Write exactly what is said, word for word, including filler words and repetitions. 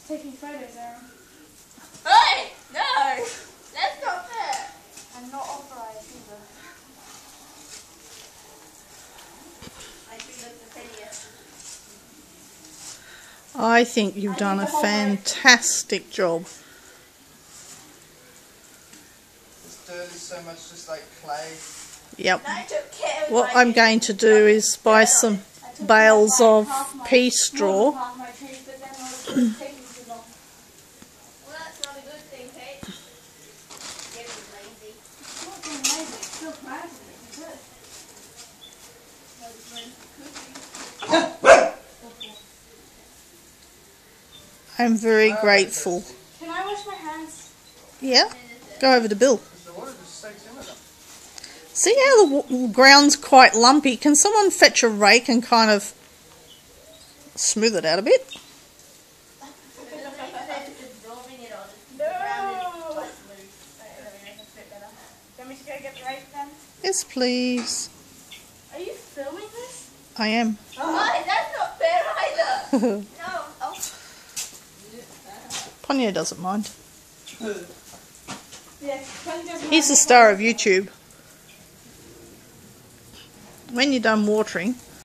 taking photos, Aaron. Hey! No! That's not fair! I'm not authorized either. I think that's the prettiest. I think you've done a fantastic job. This dirt is so much just like clay. Yep. I took care of What my I'm going to do is buy some bales of pea straw. Half my trees, but then I was taking too long. Well, that's not a good thing, Kate. Getting lazy. I'm not being lazy, I'm still proud of it. It's good. Well, it's meant to cookie. I'm very grateful. Can I wash my hands? Yeah, go over to Bill. The water just soaks in with them. See how the w ground's quite lumpy? Can someone fetch a rake and kind of smooth it out a bit? Absorbing it all. No! Quite smooth. Want me to go get the rake then? Yes, please. Are you filming this? I am. Oh, that's not fair either! No, oh. Ponyo doesn't mind. Yes. He's the star of YouTube. When you're done watering,